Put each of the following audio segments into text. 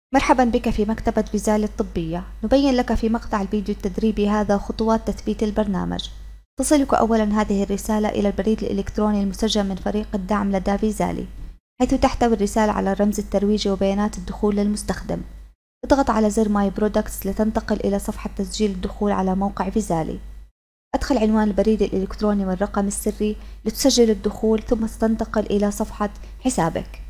مرحبا بك في مكتبة فيزالي الطبية. نبين لك في مقطع الفيديو التدريبي هذا خطوات تثبيت البرنامج. تصلك أولا هذه الرسالة إلى البريد الإلكتروني المسجل من فريق الدعم لدى فيزالي، حيث تحتوي الرسالة على الرمز الترويجي وبيانات الدخول للمستخدم. اضغط على زر ماي برودكتس لتنتقل إلى صفحة تسجيل الدخول على موقع فيزالي. أدخل عنوان البريد الإلكتروني والرقم السري لتسجل الدخول، ثم ستنتقل إلى صفحة حسابك.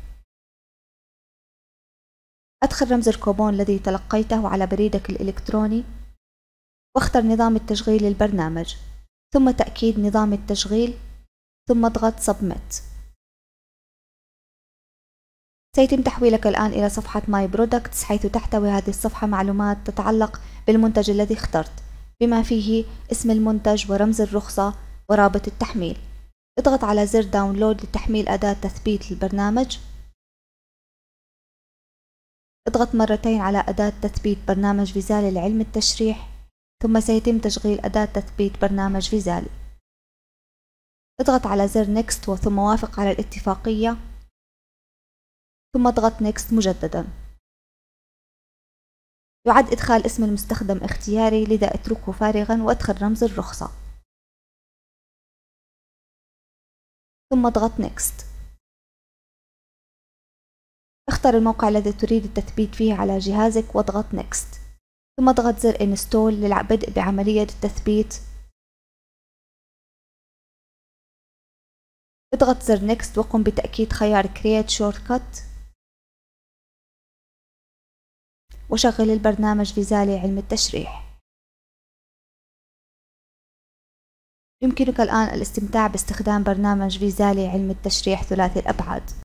أدخل رمز الكوبون الذي تلقيته على بريدك الإلكتروني، واختر نظام التشغيل للبرنامج، ثم تأكيد نظام التشغيل، ثم اضغط Submit. سيتم تحويلك الآن إلى صفحة My Products، حيث تحتوي هذه الصفحة معلومات تتعلق بالمنتج الذي اخترت، بما فيه اسم المنتج ورمز الرخصة ورابط التحميل. اضغط على زر داونلود لتحميل أداة تثبيت البرنامج. اضغط مرتين على أداة تثبيت برنامج فيزالي لعلم التشريح، ثم سيتم تشغيل أداة تثبيت برنامج فيزالي. اضغط على زر Next وثم وافق على الاتفاقية، ثم اضغط Next مجددا. يعد إدخال اسم المستخدم اختياري، لذا اتركه فارغا وادخل رمز الرخصة، ثم اضغط Next. اختر الموقع الذي تريد التثبيت فيه على جهازك واضغط Next، ثم اضغط زر Install للبدء بعملية التثبيت. اضغط زر Next وقم بتأكيد خيار Create Shortcut، وشغل البرنامج فيزالي علم التشريح. يمكنك الآن الاستمتاع باستخدام برنامج فيزالي علم التشريح ثلاثي الأبعاد.